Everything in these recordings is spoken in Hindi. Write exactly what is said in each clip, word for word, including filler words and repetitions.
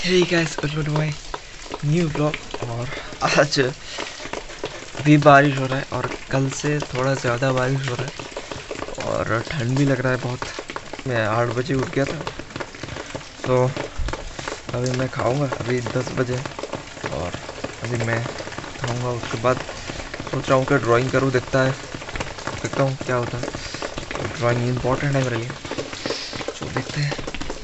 Hey guys, welcome to my new blog. और आज भी बारिश हो रहा है और कल से थोड़ा ज़्यादा बारिश हो रहा है और ठंड भी लग रहा है बहुत। मैं आठ बजे उठ गया था, तो अभी मैं खाऊंगा। अभी दस बजे और अभी मैं खाऊंगा। उसके बाद सोच रहा हूँ कि ड्राइंग करूँ, देखता है देखता हूँ क्या होता है। तो ड्राइंग इम्पोर्टेंट है मेरे लिए, तो देखते हैं।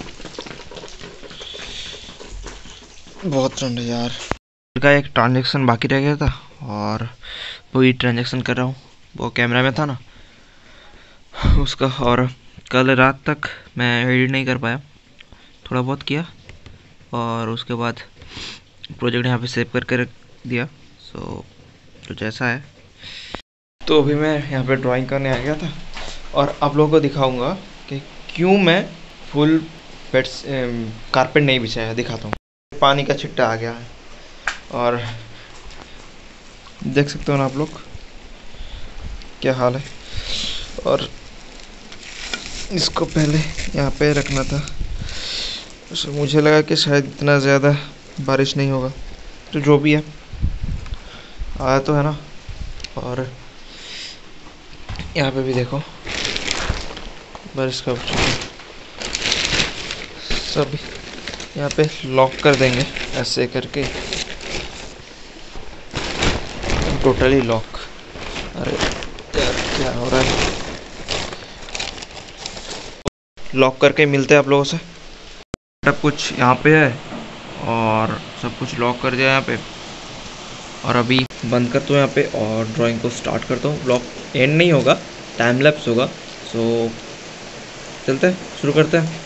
बहुत ठंड है यार। का एक ट्रांजैक्शन बाकी रह गया था और वही ट्रांजैक्शन कर रहा हूँ। वो कैमरा में था ना उसका, और कल रात तक मैं एडिट नहीं कर पाया, थोड़ा बहुत किया और उसके बाद प्रोजेक्ट यहाँ पे सेव करके रख दिया। सो तो जैसा है, तो अभी मैं यहाँ पे ड्राइंग करने आ गया था और आप लोगों को दिखाऊंगा कि क्यों मैं फुल बेड्स कारपेट नहीं बिछाया। दिखाता हूँ। पानी का छिट्टा आ गया है और देख सकते हो ना आप लोग क्या हाल है। और इसको पहले यहाँ पे रखना था, तो मुझे लगा कि शायद इतना ज़्यादा बारिश नहीं होगा, तो जो भी है आया तो है ना। और यहाँ पे भी देखो बारिश का सब यहाँ पे लॉक कर देंगे ऐसे करके, टोटली लॉक। अरे यार क्या हो रहा है। लॉक करके मिलते हैं आप लोगों से। सब कुछ यहाँ पे है और सब कुछ लॉक कर दिया यहाँ पे। और अभी बंद करता हूँ यहाँ पे और ड्राइंग को स्टार्ट करता हूँ। ब्लॉग एंड नहीं होगा, टाइम लैप्स होगा। सो चलते हैं, शुरू करते हैं।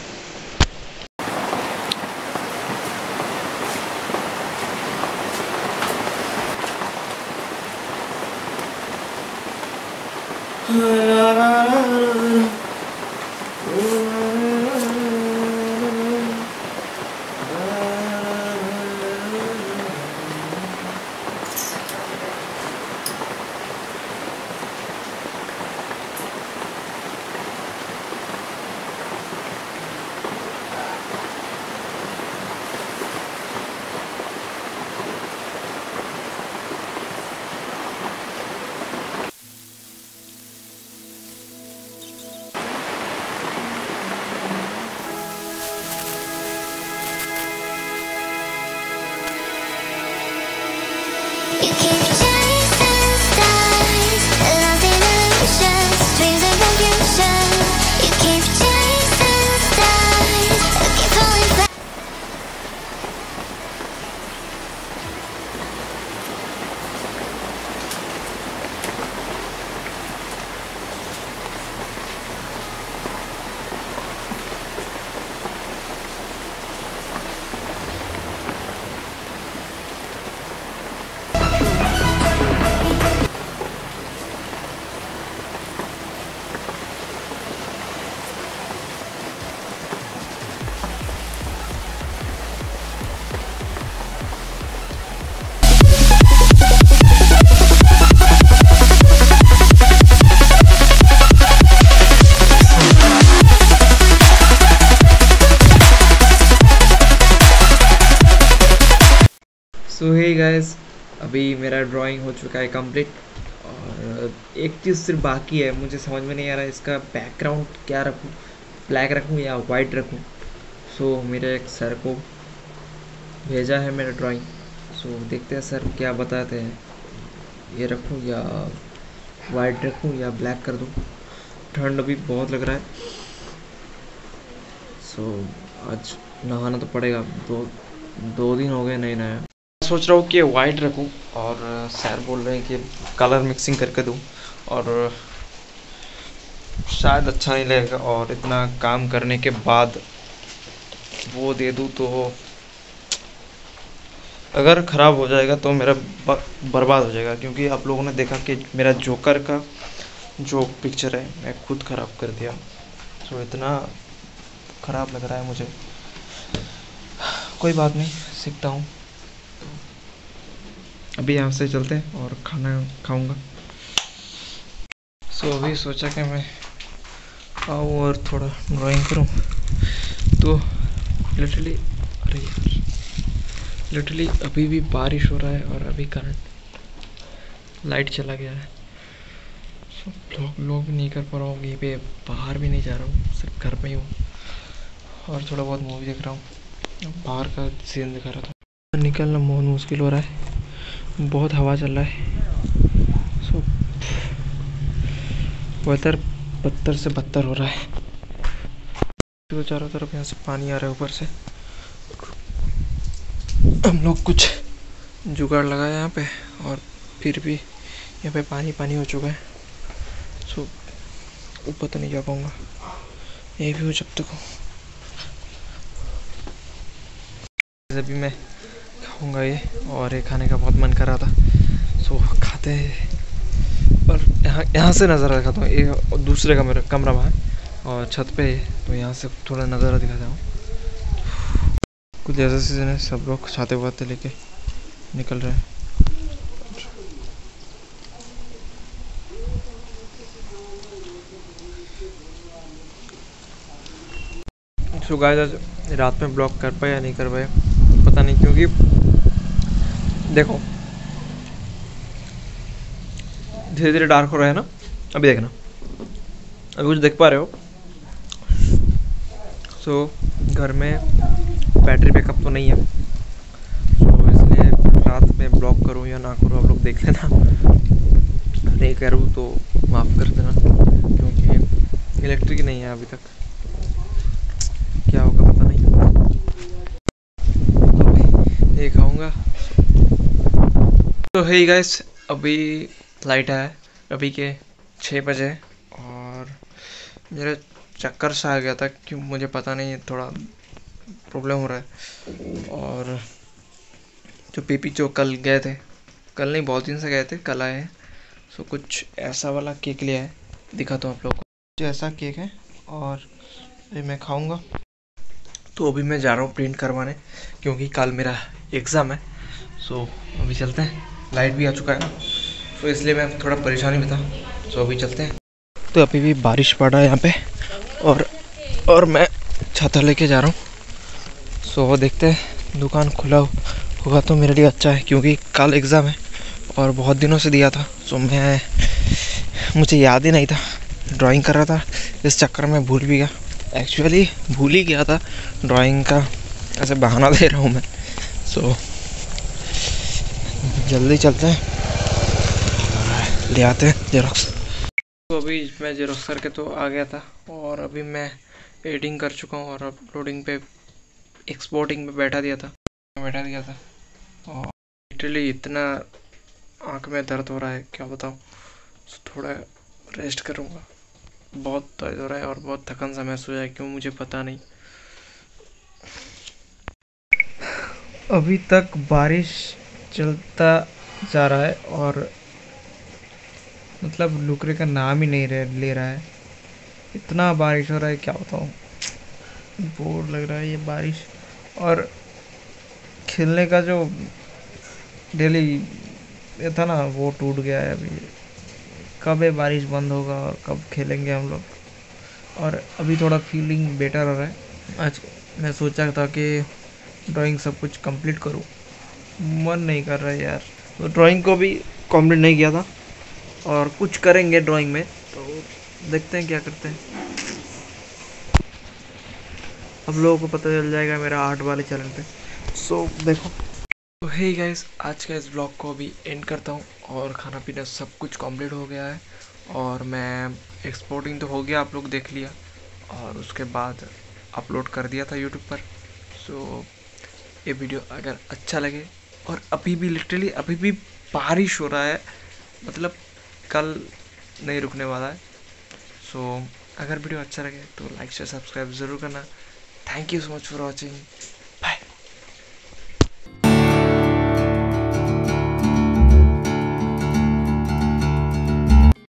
सो हे गाइस, अभी मेरा ड्राइंग हो चुका है कंप्लीट और एक चीज़ सिर्फ बाकी है। मुझे समझ में नहीं आ रहा है इसका बैकग्राउंड क्या रखूँ, ब्लैक रखूँ या वाइट रखूँ। सो so, मेरे एक सर को भेजा है मेरा ड्राइंग। सो so, देखते हैं सर क्या बताते हैं, ये रखूँ या वाइट रखूँ या ब्लैक कर दूँ। ठंड अभी बहुत लग रहा है। सो so, आज नहाना तो पड़ेगा, दो दो दिन हो गए नहीं नहाया। सोच रहा हूँ कि वाइट रखूँ और सर बोल रहे हैं कि कलर मिक्सिंग करके दूँ, और शायद अच्छा नहीं लगेगा। और इतना काम करने के बाद वो दे दूँ तो अगर ख़राब हो जाएगा तो मेरा बर्बाद हो जाएगा। क्योंकि आप लोगों ने देखा कि मेरा जोकर का जो पिक्चर है मैं खुद ख़राब कर दिया। तो इतना ख़राब लग रहा है मुझे। कोई बात नहीं, सीखता हूँ। अभी यहाँ से चलते हैं और खाना खाऊंगा। सो so, अभी सोचा कि मैं आऊँ और थोड़ा ड्राइंग करूँ, तो लिटरली अरे लिटरली अभी भी बारिश हो रहा है और अभी करंट लाइट चला गया है। सो ब्लॉग ब्लॉग नहीं कर पा रहा हूँ, कहीं पे बाहर भी नहीं जा रहा हूँ, सिर्फ घर में ही हूँ और थोड़ा बहुत मूवी देख रहा हूँ। बाहर का सीन दिखा रहा था। निकलना बहुत मुश्किल हो रहा है, बहुत हवा चल रहा है। सो वेदर बदतर से बदतर हो रहा है। तो चारों तरफ यहाँ से पानी आ रहा है ऊपर से। हम लोग कुछ जुगाड़ लगाया यहाँ पे और फिर भी यहाँ पे पानी पानी हो चुका है। सो ऊपर तो नहीं जा पाऊँगा, यही भी हो जब तक हो। अभी मैं खाऊंगा ये, और ये खाने का बहुत मन कर रहा था। सो खाते हैं, पर यहाँ यहाँ से नज़ारा दिखाता हूँ। ये दूसरे कमरे कमरा में है और छत पे है, तो यहाँ से थोड़ा नज़ारा दिखाता हूँ। कुछ ऐसा सीजन है, सब लोग छाते वाते लेके निकल रहे हैं। सो गाइस, रात में ब्लॉग कर पाए या नहीं कर पाए पता नहीं, क्योंकि देखो धीरे धीरे डार्क हो रहा है ना। अभी देखना, अभी कुछ देख पा रहे हो। सो so, घर में बैटरी बैकअप तो नहीं है, सो so, इसलिए रात में ब्लॉग करूँ या ना करूँ आप लोग देख लेना। नहीं करूँ तो माफ़ कर देना, क्योंकि इलेक्ट्रिक नहीं है अभी तक, क्या होगा पता नहीं। तो ये खाऊँगा। तो हे गाइस, अभी लाइट है, अभी के छः बजे, और मेरा चक्कर सा आ गया था, क्यों मुझे पता नहीं, थोड़ा प्रॉब्लम हो रहा है। और जो पीपी जो कल गए थे, कल नहीं बहुत दिन से गए थे, कल आए हैं। सो कुछ ऐसा वाला केक लिया है, दिखाता हूँ आप लोगों को। कुछ ऐसा केक है और ये मैं खाऊंगा। तो अभी मैं जा रहा हूँ प्रिंट करवाने, क्योंकि कल मेरा एग्ज़ाम है। सो अभी चलते हैं, लाइट भी आ चुका है ना, तो इसलिए मैं थोड़ा परेशानी में था। सो अभी चलते हैं। तो अभी भी बारिश पड़ रहा है यहाँ पे, और और मैं छाता लेके जा रहा हूँ। सो देखते हैं, दुकान खुला होगा तो मेरे लिए अच्छा है, क्योंकि कल एग्ज़ाम है और बहुत दिनों से दिया था। सो मैं मुझे याद ही नहीं था, ड्राइंग कर रहा था, इस चक्कर में भूल भी गया। एक्चुअली भूल ही गया था ड्राइंग का, ऐसे बहाना दे रहा हूँ मैं। सो जल्दी चलते हैं, ले आते हैं जेरोक्स। तो अभी मैं जेरोक्स करके तो आ गया था, और अभी मैं एडिटिंग कर चुका हूँ और अपलोडिंग पे एक्सपोर्टिंग पे बैठा दिया था बैठा दिया था और लिटरली इतना आँख में दर्द हो रहा है, क्या बताऊँ। थोड़ा रेस्ट करूँगा, बहुत दर्द हो रहा है और बहुत थकान सा महसूस हो रहा है, क्यों मुझे पता नहीं। अभी तक बारिश चलता जा रहा है और मतलब रुकने का नाम ही नहीं ले रहा है, इतना बारिश हो रहा है, क्या बताऊँ। बोर लग रहा है ये बारिश, और खेलने का जो डेली ये था ना, वो टूट गया है। अभी कब ये बारिश बंद होगा और कब खेलेंगे हम लोग। और अभी थोड़ा फीलिंग बेटर हो रहा है। आज मैं सोचा था कि ड्राइंग सब कुछ कंप्लीट करूं, मन नहीं कर रहा है यार, तो ड्राइंग को भी कंप्लीट नहीं किया था, और कुछ करेंगे ड्राइंग में, तो देखते हैं क्या करते हैं। अब लोगों को पता चल जाएगा मेरा आर्ट वाले चैनल पे। सो देखो, तो हे गाइस, आज का इस ब्लॉग को अभी एंड करता हूँ, और खाना पीना सब कुछ कंप्लीट हो गया है, और मैं एक्सपोर्टिंग तो हो गया, आप लोग देख लिया, और उसके बाद अपलोड कर दिया था यूट्यूब पर। सो ये वीडियो अगर अच्छा लगे, और अभी भी लिटरली अभी भी बारिश हो रहा है, मतलब कल नहीं रुकने वाला है। सो अगर वीडियो अच्छा लगे तो लाइक शेयर सब्सक्राइब ज़रूर करना। Thank you so much for watching.